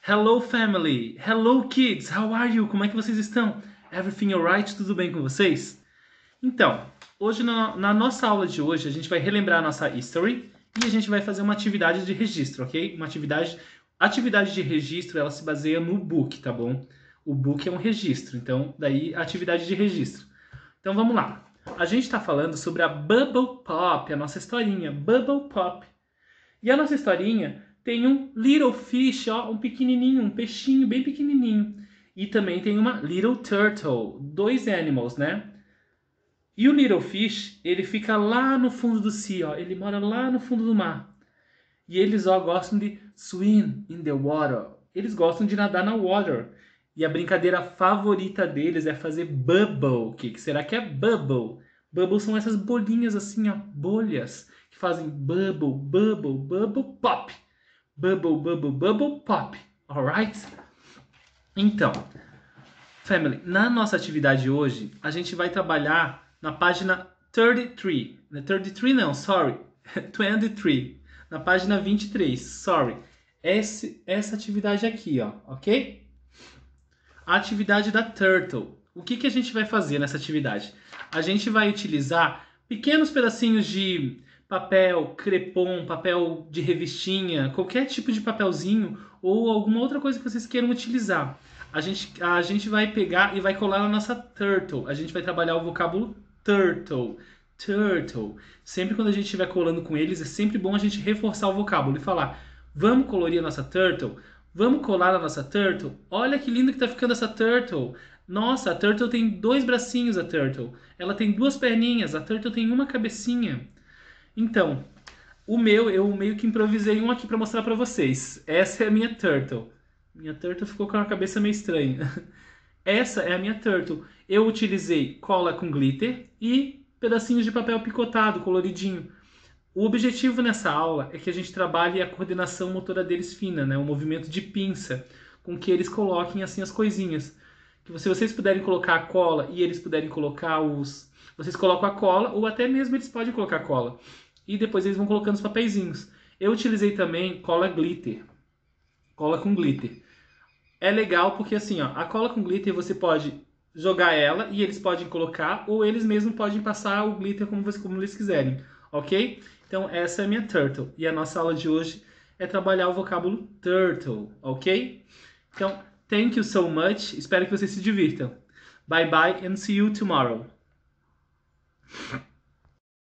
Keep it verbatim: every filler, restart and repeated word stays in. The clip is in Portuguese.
Hello family! Hello kids! How are you? Como é que vocês estão? Everything alright? Tudo bem com vocês? Então, hoje na, na nossa aula de hoje a gente vai relembrar a nossa history e a gente vai fazer uma atividade de registro, ok? Uma atividade, atividade de registro, ela se baseia no book, tá bom? O book é um registro, então daí atividade de registro. Então vamos lá. A gente está falando sobre a Bubble Pop, a nossa historinha, Bubble Pop. E a nossa historinha tem um little fish, ó, um pequenininho, um peixinho bem pequenininho. E também tem uma little turtle, dois animals, né? E o little fish, ele fica lá no fundo do sea, ó, ele mora lá no fundo do mar. E eles, ó, gostam de swim in the water. Eles gostam de nadar na water. E a brincadeira favorita deles é fazer bubble. O que, que será que é bubble? Bubble são essas bolinhas assim, ó, bolhas, que fazem bubble, bubble, bubble, pop. Bubble, bubble, bubble, pop. Alright? Então, family, na nossa atividade hoje, a gente vai trabalhar na página trinta e três. Não é trinta e três não, sorry. vinte e três. Na página vinte e três, sorry. Esse, essa atividade aqui, ó, ok? A atividade da Turtle. O que, que a gente vai fazer nessa atividade? A gente vai utilizar pequenos pedacinhos de papel crepom, papel de revistinha, qualquer tipo de papelzinho ou alguma outra coisa que vocês queiram utilizar. A gente, a gente vai pegar e vai colar na nossa turtle. A gente vai trabalhar o vocábulo turtle. Turtle. Sempre quando a gente estiver colando com eles, é sempre bom a gente reforçar o vocábulo e falar: vamos colorir a nossa turtle? Vamos colar a nossa turtle? Olha que linda que tá ficando essa turtle. Nossa, a turtle tem dois bracinhos, a turtle. Ela tem duas perninhas, a turtle tem uma cabecinha. Então, o meu, eu meio que improvisei um aqui para mostrar para vocês. Essa é a minha turtle. Minha turtle ficou com a cabeça meio estranha. Essa é a minha turtle. Eu utilizei cola com glitter e pedacinhos de papel picotado, coloridinho. O objetivo nessa aula é que a gente trabalhe a coordenação motora deles fina, né? O movimento de pinça, com que eles coloquem assim as coisinhas. Que se vocês puderem colocar a cola e eles puderem colocar os... Vocês colocam a cola ou até mesmo eles podem colocar a cola. E depois eles vão colocando os papeizinhos. Eu utilizei também cola glitter. Cola com glitter. É legal porque assim, ó, a cola com glitter você pode jogar ela e eles podem colocar, ou eles mesmos podem passar o glitter como, você, como eles quiserem, ok? Então essa é a minha turtle. E a nossa aula de hoje é trabalhar o vocábulo turtle, ok? Então, thank you so much. Espero que vocês se divirtam. Bye bye and see you tomorrow.